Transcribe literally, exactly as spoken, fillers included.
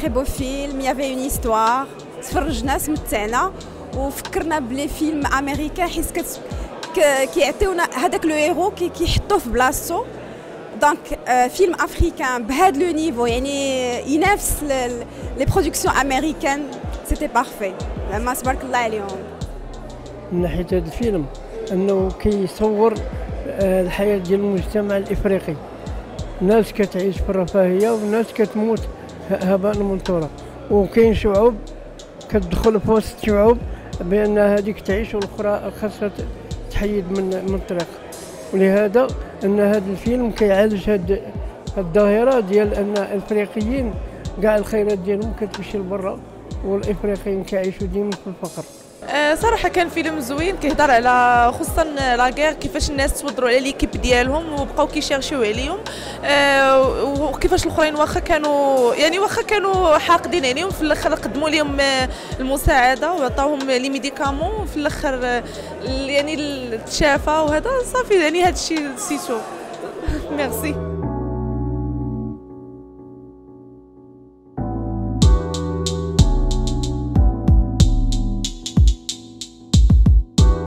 تري بو فيلم يافي اون هيستوار تفرجنا تمتعنا وفكرنا بلي فيلم امريكان حيت كيعطيونا هذاك لو هيرو كيحطوه في بلاصتو دونك فيلم افريكان بهذا لو نيفو يعني ينافس لي برودكسيون امريكان سيتي بارفي زعما تبارك الله عليهم. من ناحيه هذا الفيلم انه كيصور الحياه ديال المجتمع الافريقي، الناس كتعيش في الرفاهيه والناس كتموت هباء منثورا، وكاين شعوب كتدخل في وسط شعوب بان هذيك تعيش والاخرى خاصها تحيد من من الطريق. ولهذا ان هذا الفيلم كيعالج هذه الظاهره ديال ان الافريقيين كاع الخيرات ديالهم كتمشي لبرا والافريقيين كيعيشوا ديما في الفقر. صراحه كان فيلم زوين كيهضر على خصوصا لاكير كيفاش الناس توضروا على ليكيب ديالهم وبقاو كيشيرشيو عليهم وكيفاش الاخرين واخا كانوا يعني واخا كانوا حاقدين عليهم في الاخر قدموا لهم المساعده وعطاوهم لي ميديكامون في الاخر يعني تشافى وهذا صافي يعني هذا الشيء سيتو. ميرسي.